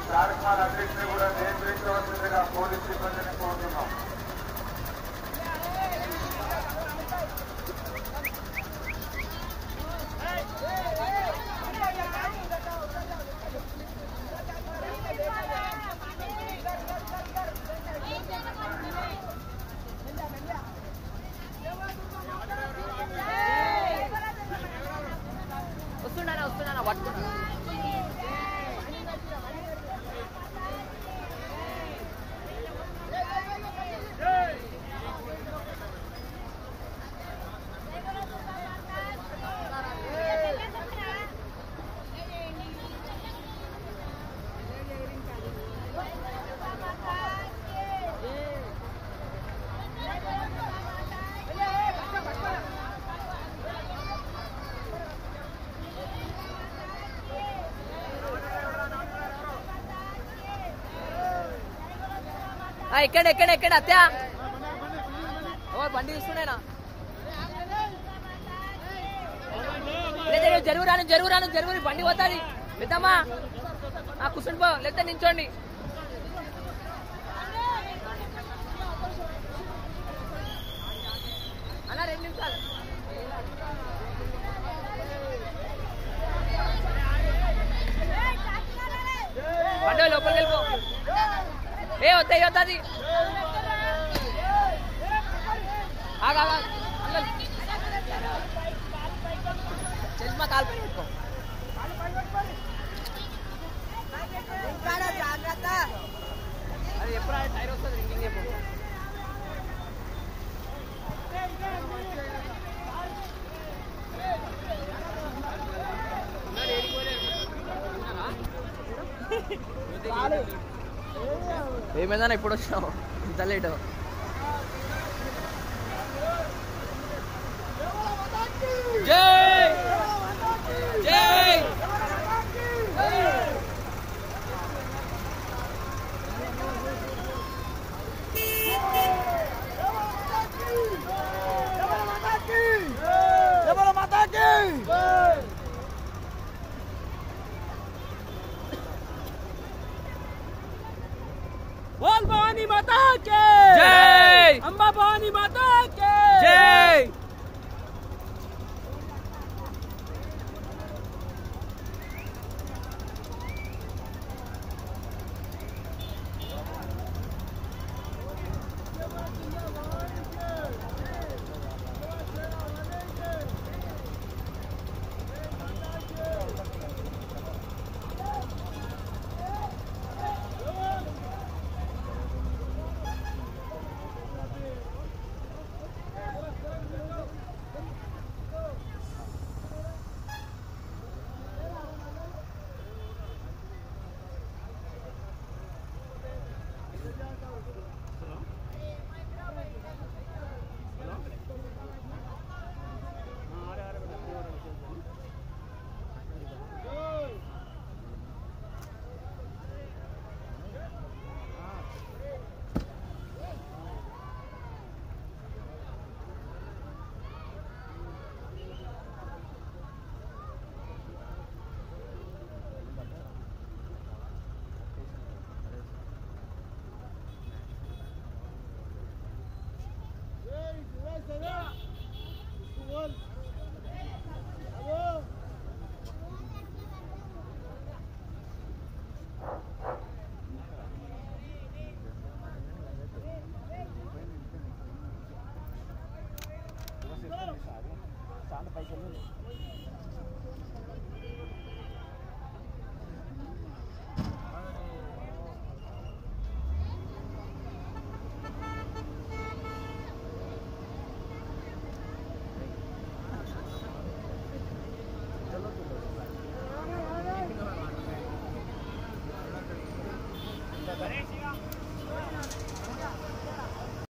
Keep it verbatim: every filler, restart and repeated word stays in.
కార్యక్రమాలన్నింటినీ కూడా నియంత్రించవలసిందిగా పోలీస్ సిబ్బందిని కోరుతున్నాం. వస్తున్నానా వస్తున్నానా పట్టుకున్నా ఎక్కడ ఎక్కడ ఎక్కడ అత్యా బండి తీసుకునేనా జరుగురాను జరుగురాను జరుగు బండి పోతుంది పెద్దమ్మా కూర్చుని పో లేకపోతే నించోండి అలా రెండు నిమిషాలు బండి లోపలికి వెళ్ళిపో ఏ వస్తాయి వస్తుంది చల్మా కాలు పై పెట్టుకో జాగ్రత్త అది ఎప్పుడు టైర్ వస్తుంది రింగింగ్ ఎప్పుడు ఏమైందన్నా ఇప్పుడు వచ్చినావు ఇంత లేట్ జై జై बोल भवानी माता के जय अम्बा भवानी माता के जय